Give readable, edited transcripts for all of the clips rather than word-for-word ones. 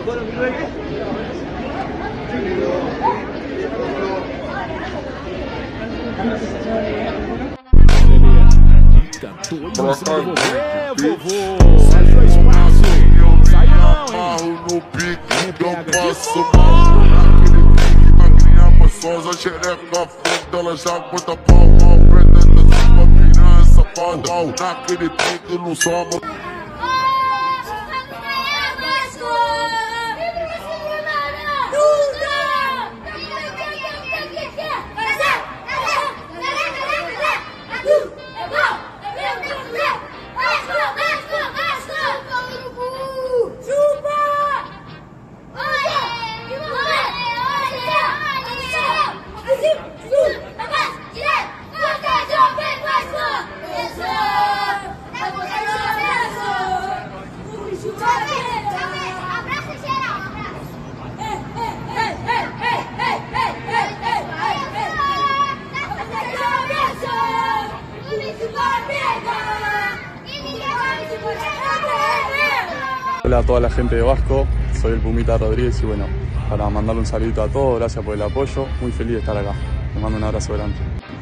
Sai do espaço. Sai não, hein? No pique, eu passo mal. Naquele pique, magrinha, maçosa, xereca, foda, ela já bota pau, mal. Pretende pra piranha, safada. Naquele pique, não soma. Hola a toda la gente de Vasco, soy el Pumita Rodríguez y bueno, para mandarle un saludito a todos, gracias por el apoyo, muy feliz de estar acá, les mando un abrazo grande.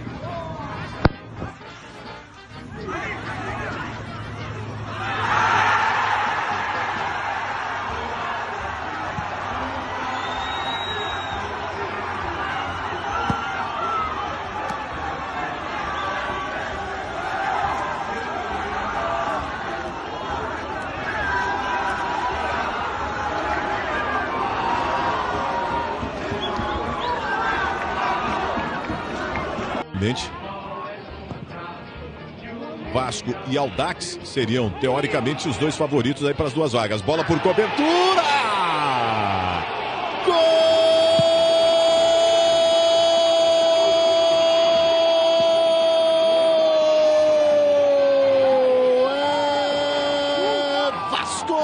Vasco e Audax seriam, teoricamente, os dois favoritos aí para as duas vagas. Bola por cobertura! Gol! É Vasco!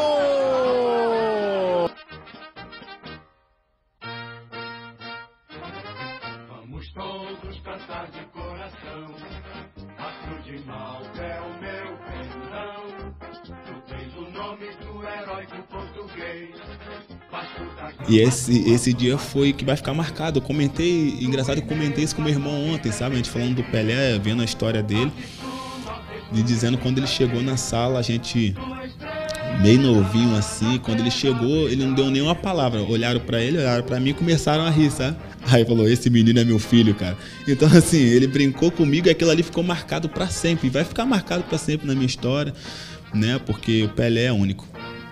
Vamos todos cantar de coração. De mal é o meu perdão. Tu tens o nome do heróico português. E esse dia foi que vai ficar marcado. Eu comentei, engraçado, eu comentei isso com meu irmão ontem, sabe? A gente falando do Pelé, vendo a história dele. E dizendo quando ele chegou na sala, a gente meio novinho assim, quando ele chegou, ele não deu nenhuma palavra. Olharam pra ele, olharam pra mim e começaram a rir, sabe? Aí falou, esse menino é meu filho, cara. Então assim, ele brincou comigo e aquilo ali ficou marcado pra sempre. E vai ficar marcado pra sempre na minha história, né? Porque o Pelé é único.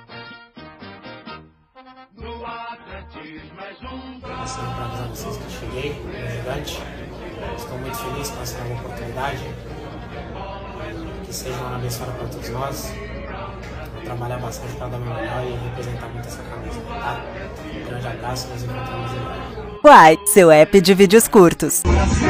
Passando para avisar vocês que eu cheguei, no Gigante. Estou muito feliz com essa nova oportunidade. Que seja uma abençoada para todos nós. Vou trabalhar bastante para dar o meu melhor e representar muito essa camisa, tá? Um grande abraço, nos encontramos em breve. Uai, seu app de vídeos curtos.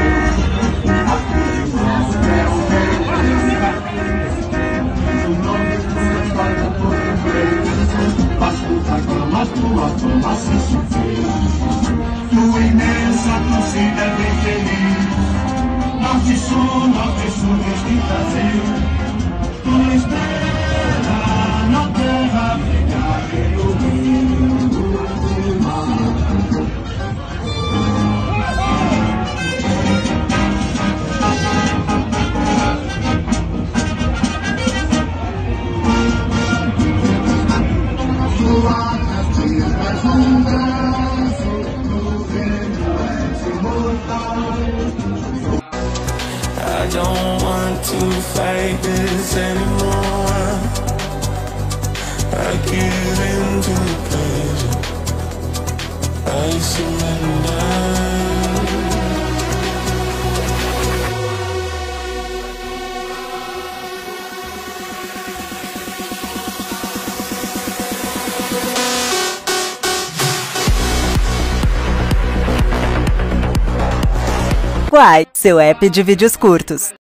Tua imensa torcida é bem feliz. Norte, sul, este Brasil. Tua estrela na terra brilhar pelo rio do mar. I don't want to fight this anymore. I give in to the pleasure. I surrender. Uai, seu app de vídeos curtos.